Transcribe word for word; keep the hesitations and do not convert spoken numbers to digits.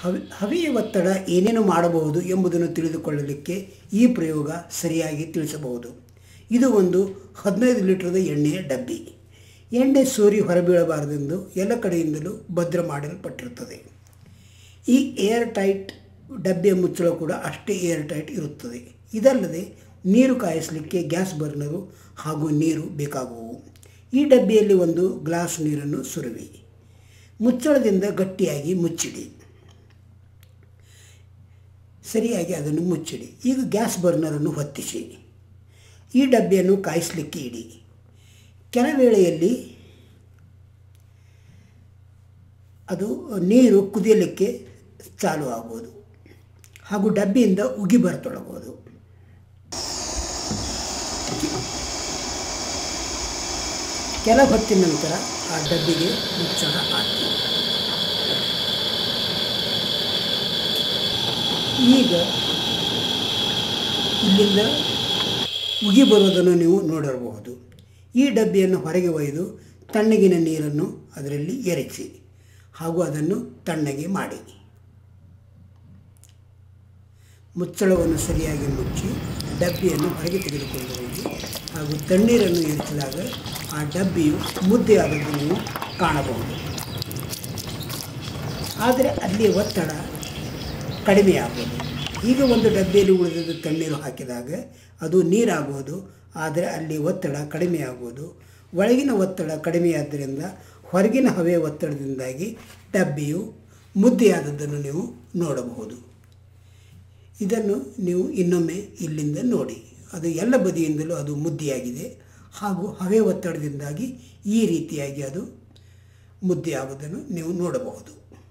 ಹವೆ ಹವೆಯ ಒತ್ತಡ ಏನೇನು ಮಾಡಬಹುದು ಎಂಬುದನ್ನು ತಿಳಿದುಕೊಳ್ಳಲಿಕ್ಕೆ ಈ ಪ್ರಯೋಗ ಸರಿಯಾಗಿ ತಿಳಿಸಬಹುದು. ಇದು ಒಂದು ಹದಿನೈದು ಲೀಟರ್ದ ಎಣ್ಣೆಯ ಡಬ್ಬಿ. ಎಣ್ಣೆ ಸೋರಿ ಹೊರಬೀಳಬಾರದೆಂದು ಎಲ್ಲ ಕಡೆಯಿಂದಲೂ ಭದ್ರ ಮಾಡಲ್ಪಟ್ಟಿರುತ್ತದೆ. ಈ ಏರ್ ಟೈಟ್ ಡಬ್ಬಿಯ ಮುಚ್ಚಳ ಕೂಡ ಅಷ್ಟೇ ಏರ್ ಟೈಟ್ ಇರುತ್ತದೆ. ಇದಲ್ಲದೆ ನೀರು ಕಾಯಿಸಲಿಕ್ಕೆ ಗ್ಯಾಸ್ ಬರ್ನರು ಹಾಗೂ ನೀರು ಬೇಕಾಗುವು. ಈ ಡಬ್ಬಿಯಲ್ಲಿ ಒಂದು ಗ್ಲಾಸ್ ನೀರನ್ನು ಸುರುವಿ ಮುಚ್ಚಳದಿಂದ ಗಟ್ಟಿಯಾಗಿ ಮುಚ್ಚಿಡಿ. ಸರಿಯಾಗಿ ಅದನ್ನು ಮುಚ್ಚಿಡಿ. ಈಗ ಗ್ಯಾಸ್ ಬರ್ನರನ್ನು ಹೊತ್ತಿಸಿ ಈ ಡಬ್ಬಿಯನ್ನು ಕಾಯಿಸಲಿಕ್ಕೆ ಇಡಿ. ಕೆಲ ವೇಳೆಯಲ್ಲಿ ಅದು ನೀರು ಕುದಿಯಲಿಕ್ಕೆ ಚಾಲು ಆಗುವುದು ಹಾಗೂ ಡಬ್ಬಿಯಿಂದ ಉಗಿ ಬರತೊಡಗುವುದು. ಕೆಲ ಹೊತ್ತಿನ ನಂತರ ಆ ಡಬ್ಬಿಗೆ ಮುಚ್ಚಳ ಹಾಕಿ. ಈಗ ಇಲ್ಲಿಂದ ಉಗಿ ಬರುವುದನ್ನು ನೀವು ನೋಡಿರಬಹುದು. ಈ ಡಬ್ಬಿಯನ್ನು ಹೊರಗೆ ಒಯ್ದು ತಣ್ಣಗಿನ ನೀರನ್ನು ಅದರಲ್ಲಿ ಎರಚಿ ಹಾಗೂ ಅದನ್ನು ತಣ್ಣಗೆ ಮಾಡಿ ಮುಚ್ಚಳವನ್ನು ಸರಿಯಾಗಿ ಮುಚ್ಚಿ ಡಬ್ಬಿಯನ್ನು ಹೊರಗೆ ತೆಗೆದುಕೊಂಡು ಹೋಗಿ ಹಾಗೂ ತಣ್ಣೀರನ್ನು ಎರಚಿದಾಗ ಆ ಡಬ್ಬಿಯು ಮುದ್ದೆ ಆದದ್ದು ನೀವು ಕಾಣಬಹುದು. ಆದರೆ ಅಲ್ಲಿ ಒತ್ತಡ ಕಡಿಮೆಯಾಗುವುದು. ಈಗ ಒಂದು ಡಬ್ಬಿಯಲ್ಲಿ ಉಳಿದ ತಣ್ಣೀರು ಹಾಕಿದಾಗ ಅದು ನೀರಾಗುವುದು, ಆದರೆ ಅಲ್ಲಿ ಒತ್ತಡ ಕಡಿಮೆಯಾಗುವುದು. ಒಳಗಿನ ಒತ್ತಡ ಕಡಿಮೆಯಾದ್ದರಿಂದ ಹೊರಗಿನ ಹವೆಯ ಒತ್ತಡದಿಂದಾಗಿ ಡಬ್ಬಿಯು ಮುದ್ದೆಯಾದದ್ದನ್ನು ನೀವು ನೋಡಬಹುದು. ಇದನ್ನು ನೀವು ಇನ್ನೊಮ್ಮೆ ಇಲ್ಲಿಂದ ನೋಡಿ. ಅದು ಎಲ್ಲ ಬದಿಯಿಂದಲೂ ಅದು ಮುದ್ದೆಯಾಗಿದೆ ಹಾಗೂ ಹವೆ ಒತ್ತಡದಿಂದಾಗಿ ಈ ರೀತಿಯಾಗಿ ಅದು ಮುದ್ದೆಯಾಗುವುದನ್ನು ನೀವು ನೋಡಬಹುದು.